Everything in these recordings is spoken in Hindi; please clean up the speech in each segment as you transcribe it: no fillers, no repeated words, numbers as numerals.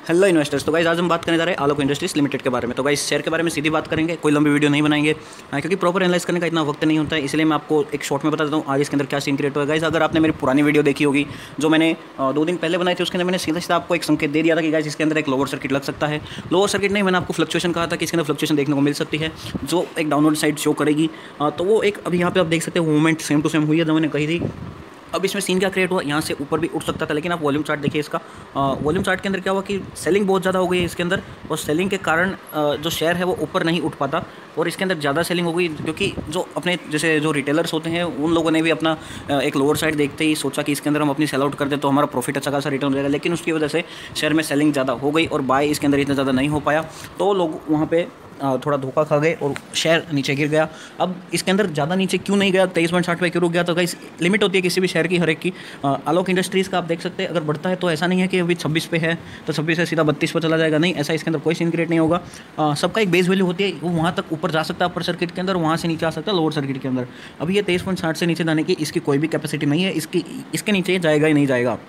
Hello investors. तो गाइस आज हम बात करने जा रहे हैं आलोक इंडस्ट्रीज लिमिटेड के बारे में। तो गाइस शेयर के बारे में सीधी बात करेंगे, कोई लंबी वीडियो नहीं बनाएंगे क्योंकि प्रॉपर एनालाइज करने का इतना वक्त नहीं होता है। इसलिए मैं आपको एक शॉर्ट में बता देता हूँ आज इसके अंदर क्या सीन क्रिएट हुआ है। गाइस अगर आपने मेरी पुरानी वीडियो देखी होगी जो मैंने 2 दिन पहले बनाई थी, उसके अंदर मैंने सीधा सीधा आपको एक संकेत दे दिया था कि गाइस इसके अंदर एक लोअर सर्किट लग सकता है। लोअर सर्किट नहीं, मैंने आपको फ्लक्चुएशन कहा था कि इसके अंदर फ्लक्चुएशन देखने को मिल सकती है जो एक डाउनवर्ड साइड शो करेगी। तो वो एक अभी यहाँ पे आप देख सकते हैं मूवमेंट सेम टू सेम हुई है जो मैंने कही थी। अब इसमें सीन क्या क्रिएट हुआ, यहाँ से ऊपर भी उठ सकता था, लेकिन आप वॉल्यूम चार्ट देखिए इसका। वॉल्यूम चार्ट के अंदर क्या हुआ कि सेलिंग बहुत ज़्यादा हो गई है इसके अंदर, और सेलिंग के कारण जो शेयर है वो ऊपर नहीं उठ पाता। और इसके अंदर ज़्यादा सेलिंग हो गई क्योंकि जो अपने जैसे जो रिटेलर्स होते हैं उन लोगों ने भी अपना एक लोअर साइड देखते ही सोचा कि इसके अंदर हम अपनी सेल आउट कर दें तो हमारा प्रॉफिट अच्छा खासा रिटर्न हो जाएगा। लेकिन उसकी वजह से शेयर में सेलिंग ज़्यादा हो गई और बाय इसके अंदर इतना ज़्यादा नहीं हो पाया, तो लोग वहाँ पे थोड़ा धोखा खा गए और शेयर नीचे गिर गया। अब इसके अंदर ज़्यादा नीचे क्यों नहीं गया, 23.60 पे क्यों रुक गया? तो गाइस लिमिट होती है किसी भी शेयर की, हर एक की। आलोक इंडस्ट्रीज़ का आप देख सकते हैं अगर बढ़ता है तो ऐसा नहीं है कि अभी 26 पे है तो 26 से सीधा 32 पे चला जाएगा, नहीं, ऐसा इसके अंदर कोई सीन क्रिएट नहीं होगा। सबका एक बेस वैल्यू होती है, वो वहाँ तक ऊपर जा सकता है अपर सर्किट के अंदर, वहाँ से नीचे आ सकता है लोअर सर्किट के अंदर। अभी ये 23.60 से नीचे जाने की इसकी कोई भी कैपेसिटी नहीं है, इसके नीचे जाएगा ही नहीं जाएगा।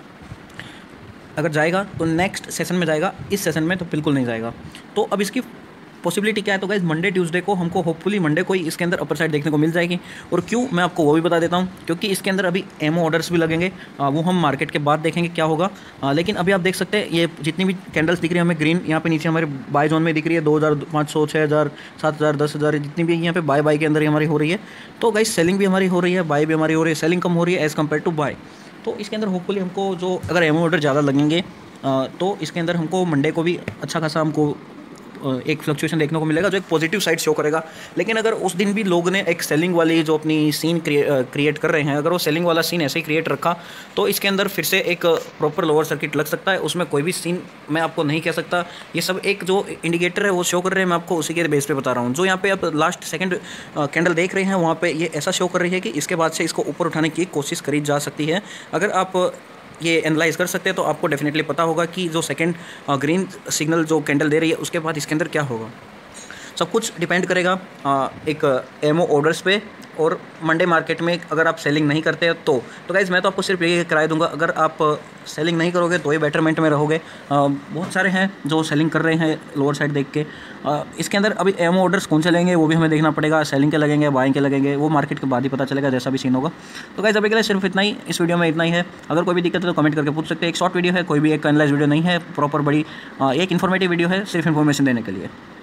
अगर जाएगा तो नेक्स्ट सेशन में जाएगा, इस सेशन में तो बिल्कुल नहीं जाएगा। तो अब इसकी पॉसिबिलिटी क्या है? तो गाइस मंडे ट्यूसडे को हमको होपफुली मंडे को ही इसके अंदर अपर साइड देखने को मिल जाएगी। और क्यों, मैं आपको वो भी बता देता हूँ, क्योंकि इसके अंदर अभी एमओ ऑर्डर्स भी लगेंगे, वो हम मार्केट के बाद देखेंगे क्या होगा। लेकिन अभी आप देख सकते हैं ये जितनी भी कैंडल्स दिख रही है हमें ग्रीन, यहाँ पे नीचे हमारे बाय जोन में दिख रही है 2500, 6000, 7000, 10,000, जितनी भी यहाँ पे बाय के अंदर ही हमारी हो रही है। तो गाइस सेलिंग भी हमारी हो रही है, बाय भी हमारी हो रही है, सेलिंग कम हो रही है एज़ कम्पेयर टू बाय। तो इसके अंदर होपफुली हमको जो अगर एमओ ऑर्डर ज़्यादा लगेंगे तो इसके अंदर हमको मंडे को भी अच्छा खासा हमको एक फ्लक्चुएशन देखने को मिलेगा जो एक पॉजिटिव साइड शो करेगा। लेकिन अगर उस दिन भी लोग ने एक सेलिंग वाली जो अपनी सीन क्रिएट कर रहे हैं, अगर वो सेलिंग वाला सीन ऐसे ही क्रिएट रखा तो इसके अंदर फिर से एक प्रॉपर लोअर सर्किट लग सकता है। उसमें कोई भी सीन मैं आपको नहीं कह सकता, ये सब एक जो इंडिकेटर है वो शो कर रहे हैं, मैं आपको उसी के बेस पे बता रहा हूँ। जो यहाँ पे आप लास्ट सेकंड कैंडल देख रहे हैं वहाँ पे ये ऐसा शो कर रही है कि इसके बाद से इसको ऊपर उठाने की कोशिश करी जा सकती है। अगर आप ये एनालाइज कर सकते हैं तो आपको डेफिनेटली पता होगा कि जो सेकंड ग्रीन सिग्नल जो कैंडल दे रही है उसके बाद इसके अंदर क्या होगा। सब कुछ डिपेंड करेगा एक एमओ ऑर्डर्स पे और मंडे मार्केट में अगर आप सेलिंग नहीं करते हैं तो गाइज़ मैं तो आपको सिर्फ ये कराया दूंगा, अगर आप सेलिंग नहीं करोगे तो ये बेटरमेंट में रहोगे। बहुत सारे हैं जो सेलिंग कर रहे हैं लोअर साइड देख के। इसके अंदर अभी एमओ ऑर्डर्स कौन से लेंगे वो भी हमें देखना पड़ेगा, सेलिंग के लगेंगे, बाइंग के लगेंगे, वो मार्केट के बाद ही पता चलेगा जैसा भी सीन होगा। तो गाइज़ अभी के लिए सिर्फ इतना ही, इस वीडियो में इतना ही है। अगर कोई भी दिक्कत है तो कमेंट करके पूछ सकते हैं। एक शॉर्ट वीडियो है, कोई भी एक एनालाइज वीडियो नहीं है, प्रॉपर बड़ी एक इन्फॉर्मेटिव वीडियो है, सिर्फ इन्फॉर्मेशन देने के लिए।